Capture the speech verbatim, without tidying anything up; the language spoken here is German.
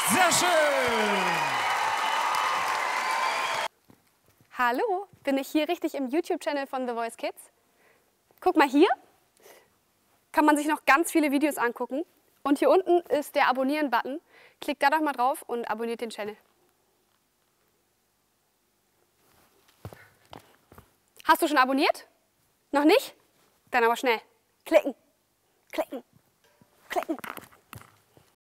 Sehr schön! Hallo, bin ich hier richtig im YouTube-Channel von The Voice Kids? Guck mal hier, kann man sich noch ganz viele Videos angucken. Und hier unten ist der Abonnieren-Button. Klickt da doch mal drauf und abonniert den Channel. Hast du schon abonniert? Noch nicht? Dann aber schnell. Klicken, klicken, klicken.